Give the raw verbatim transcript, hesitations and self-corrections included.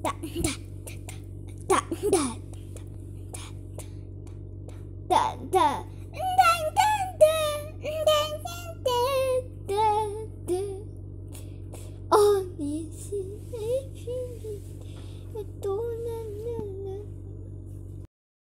哒哒哒哒哒哒哒。哦，你是爱情的多。